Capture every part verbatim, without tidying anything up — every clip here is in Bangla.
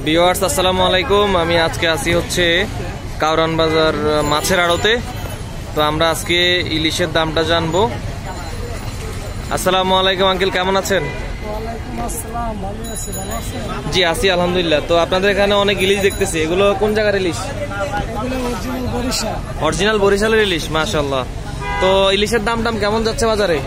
ভিউয়ার্স আসসালামু আলাইকুম। আমি আজকে আসি হচ্ছে কাউরান বাজার মাছের আড়তে। তো আমরা আজকে ইলিশের দামটা জানবো। আসসালামু আলাইকুম আঙ্কেল, কেমন আছেন? জি আছি আলহামদুলিল্লাহ। তো আপনাদের এখানে অনেক ইলিশ দেখতেছি, এগুলো কোন জায়গার ইলিশ? অরিজিনাল বরিশালের ইলিশ, মাশাআল্লাহ। তো ইলিশের দাম দাম কেমন যাচ্ছে বাজারে?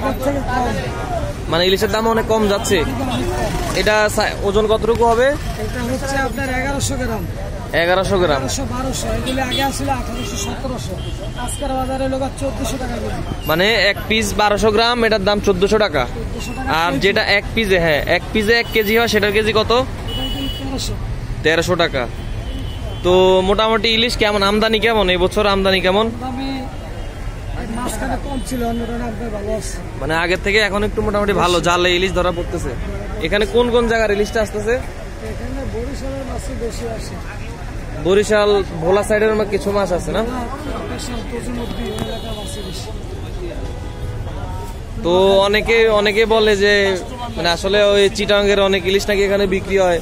মানে ইলিশের দাম অনেক কম যাচ্ছে। এটা ওজন কতটুকু হবে? এটা হচ্ছে আপনার এগারোশো গ্রাম। এগারোশো গ্রাম বারোশো, এগুলো আগে আসলে আঠারোশো সতেরোশো, আজকের বাজারে লোক চোদ্দশো টাকা কেজি। মানে এক পিস বারোশো গ্রাম, এটার দাম চোদ্দশো টাকা। আর যেটা এক পিসে, হ্যাঁ এক পিসে এক কেজি হয়, সেটার কেজি কত? তেরোশো টাকা। তো মোটামুটি ইলিশ কেমন, আমদানি কেমন এই বছর? আমদানি কেমন? মানে আগের থেকে এখন একটু মোটামুটি ভালো, জালে ইলিশ ধরা পড়তেছে। এখানে কোন কোন জায়গার ইলিশটা আসতেছে? বরিশাল ভোলা সাইডের কিছু মাছ আছে না? তো অনেকে অনেকে বলে যে মানে আসলে ওই চিটাঙ্গের অনেক ইলিশ নাকি এখানে বিক্রি হয়।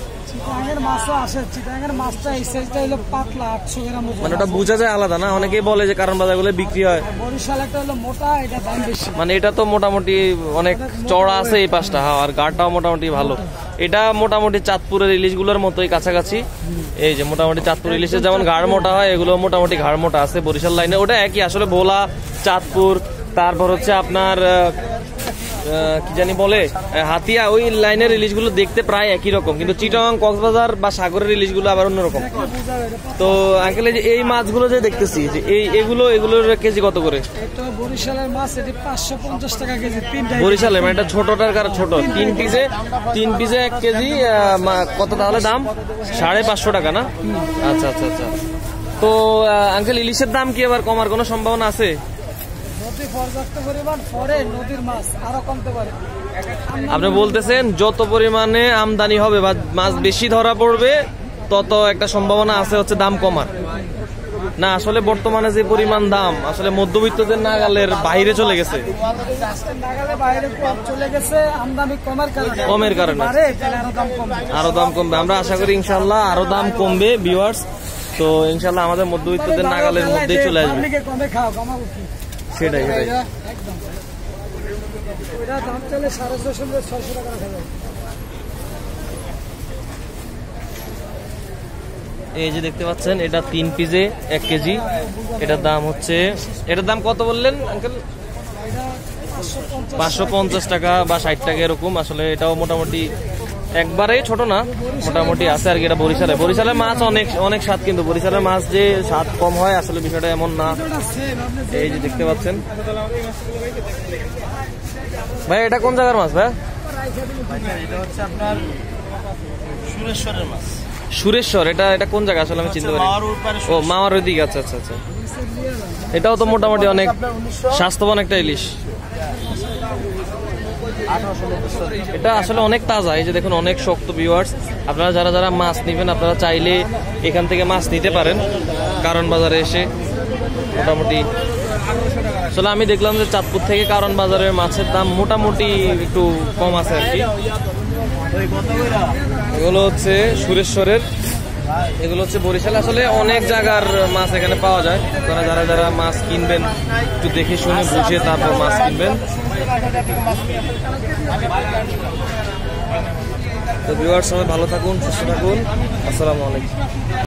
মানে ওটা বোঝা যায় আলাদা না, অনেকেই বলে যে কারণ বাজার গুলো বিক্রি হয়। মানে এটা তো মোটামুটি অনেক চড়া আছে এই পাশটা, আর গাড়টাও মোটামুটি ভালো। এটা মোটামুটি চাঁদপুরের ইলিশ গুলোর মতোই কাছাকাছি। এই যে মোটামুটি চাঁদপুর ইলিশের যেমন ঘাড় মোটা হয়, এগুলো মোটামুটি ঘাড় মোটা আছে বরিশাল লাইনে। ওটা একই আসলে, ভোলা চাঁদপুর, তারপর হচ্ছে আপনার কি জানি বলে হাতিয়া, ওই লাইনের ইলিশ গুলো দেখতে প্রায় একই রকম, কিন্তু চিটাগাং কক্সবাজার বা সাগরের ইলিশ গুলো আবার অন্যরকম। তো আঙ্কেল এই মাছগুলো যে দেখতেছি, যে এই এগুলো এগুলোর কেজি কত করে? বরিশালের মাছ এটি পাঁচশো পঞ্চাশ টাকা কেজি। বরিশালে মানে এটা ছোটটার কারণ ছোট, তিন পিসে তিন পিসে এক কেজি কত তাহলে দাম? সাড়ে পাঁচশো টাকা না? আচ্ছা আচ্ছা আচ্ছা। তো আঙ্কেল ইলিশের দাম কি আবার কমার কোনো সম্ভাবনা আছে? আপনি বলতেছেন যত পরিমাণে আমদানি হবে বা মাছ বেশি ধরা পড়বে তত একটা সম্ভাবনা আছে হচ্ছে দাম কমার। না আসলে বর্তমানে যে পরিমাণ দাম, আসলে মধ্যবিত্তদের নাগালের বাইরে চলে গেছে, কমের কারণে আরো দাম কমবে। আমরা আশা করি ইনশাল্লাহ আরো দাম কমবে ভিউয়ার্স। তো ইনশাল্লাহ আমাদের মধ্যবিত্তদের নাগালের মধ্যেই চলে আসবে। সেটাই সেটাই এই যে দেখতে পাচ্ছেন, এটা তিন পিসে এক কেজি। এটার দাম হচ্ছে, এটার দাম কত বললেন আঙ্কেল? পাঁচশো পঞ্চাশ টাকা বা ষাট টাকা এরকম। আসলে এটাও মোটামুটি একবারেই ছোট না, মোটামুটি আছে আর কি। এটা বরিশালে বরিশালের মাছ অনেক অনেক স্বাদ, কিন্তু বরিশালের মাছ যে স্বাদ কম হয় আসলে বিষয়টা এমন না। এই যে দেখতে পাচ্ছেন ভাই, এটা কোন জায়গার মাছ ভাই? এটা হচ্ছে আপনার সুরেশ্বরের মাছ। সুরেশ্বর, এটা এটা কোন জায়গা আসলে আমি চিনতে পারি? ও মামার ওই দিকে। আচ্ছা আচ্ছা আচ্ছা। এটাও তো মোটামুটি অনেক স্বাস্থ্যবান একটা ইলিশ। এটা আসলে অনেক তাজা, এই যে দেখুন অনেক শক্ত। ভিউয়ার্স আপনারা যারা যারা মাছ নিবেন, আপনারা চাইলে এখান থেকে মাছ নিতে পারেন কারণ বাজারে এসে। মোটামুটি আসলে আমি দেখলাম যে চাঁদপুর থেকে কারণ বাজারের মাছের দাম মোটামুটি একটু কম আছে আর কি। এগুলো হচ্ছে সুরেশ্বরের, এগুলো হচ্ছে বরিশাল। আসলে অনেক জায়গার মাছ এখানে পাওয়া যায়। তারা যারা যারা মাছ কিনবেন একটু দেখে শুনে বুঝে তারপর মাছ কিনবেন। তো ভিউয়ার্স সবাই ভালো থাকুন, সুস্থ থাকুন। আসসালামু আলাইকুম।